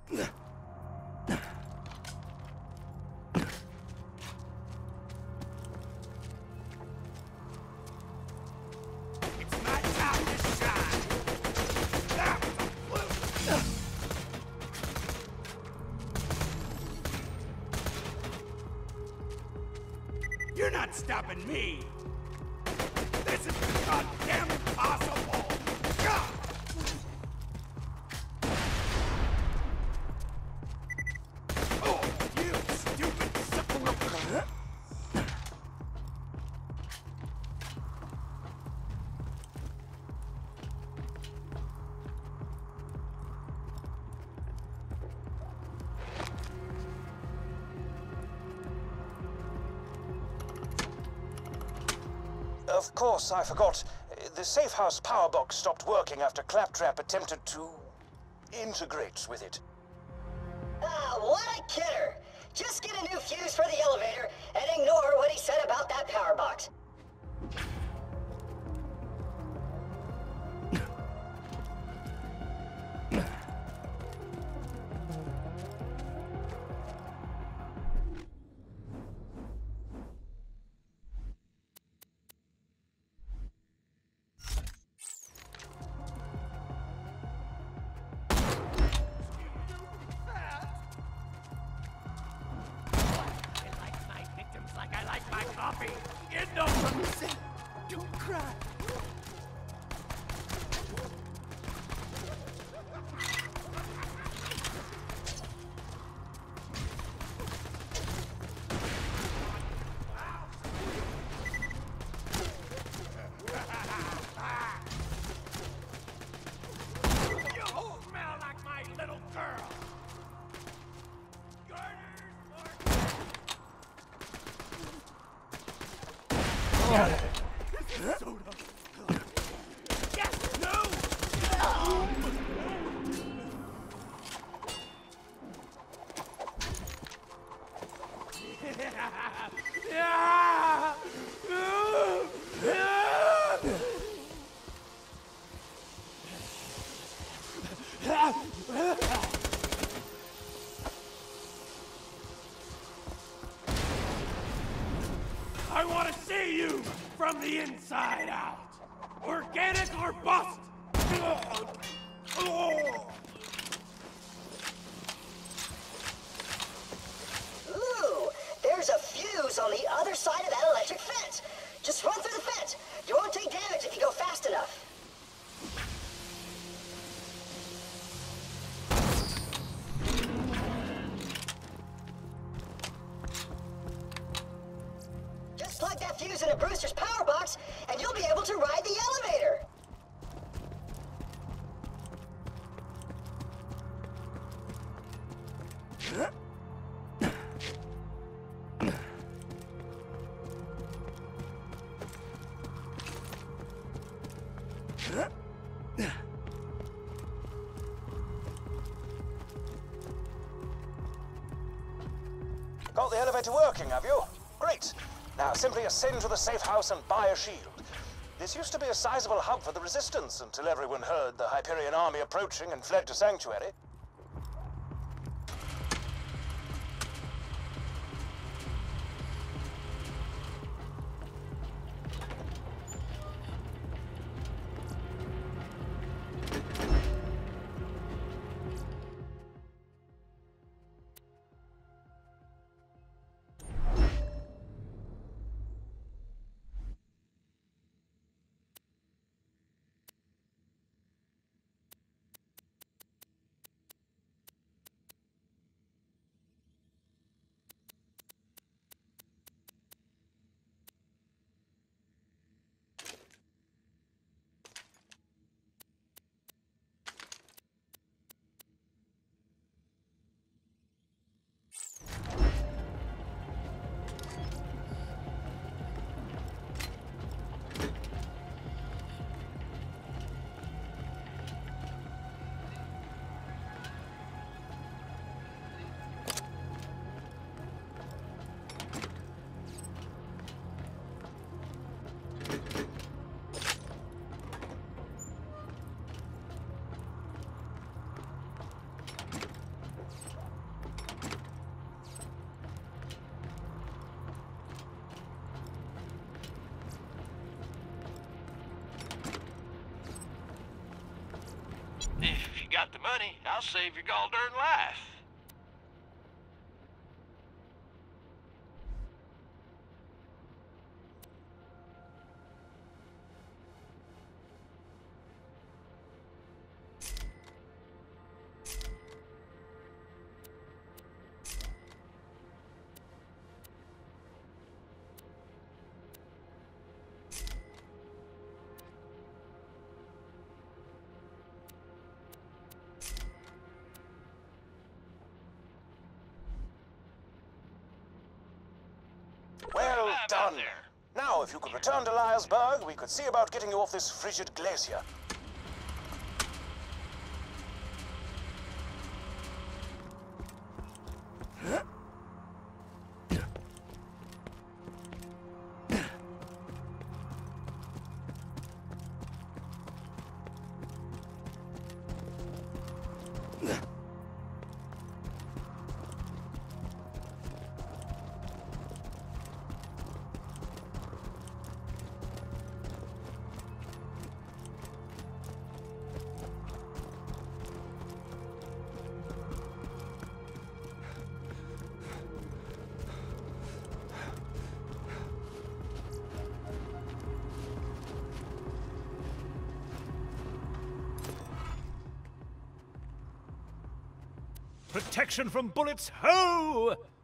my time to shine! You're not stopping me! This is goddamn impossible! God! Oh, you stupid son. Of course, I forgot. The safe house power box stopped working after Claptrap attempted to integrate with it. Ah, what a kidder! Just get a new fuse for the elevator and ignore what he said about that power box. Like I like my coffee. Get no from me. Don't cry. You smell like my little girl. Yes! No! I want to see you from the inside out. Organic or bust. Ooh, there's a fuse on the other side of that electric fence. Just run through the fence. You won't take damage if you go fast enough. Just plug that fuse into Brewster's power box, and you'll be able to ride the elevator. Got the elevator working, have you? Great. Now simply ascend to the safe house and buy a shield. This used to be a sizable hub for the Resistance until everyone heard the Hyperion army approaching and fled to Sanctuary. got the money, I'll save your gall darn life. Well done. Now, if you could return to Liarsburg, we could see about getting you off this frigid glacier. Protection from bullets, ho!